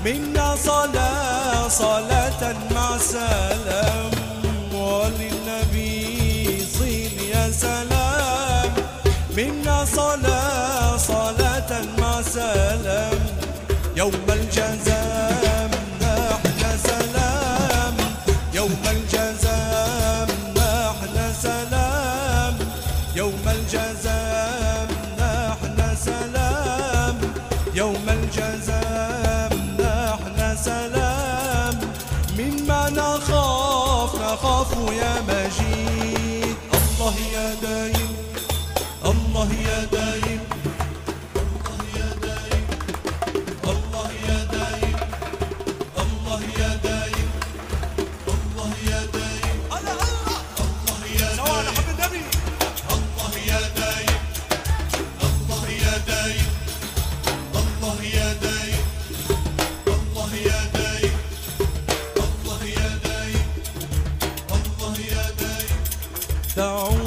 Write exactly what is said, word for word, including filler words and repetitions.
منا صلاة صلاة مع سلام، وللنبي صل يا سلام. منا صلاة صلاة مع سلام، يوم الجزام نحن سلام، يوم الجزام نحن سلام، يوم الجزام نحن سلام، يوم الجزام نحن سلام. مما نخاف نخاف يا مجيد، الله يا دايم، الله يا دايم، الله يا دايم، الله يا دايم، الله يا دايم، الله يا دايم، الله الله يا دايم، حب النبي، الله يا دايم، الله يا دايم، الله يا دايم، الله يا دايم، الله يا دايم، الله يا دايم. دعوا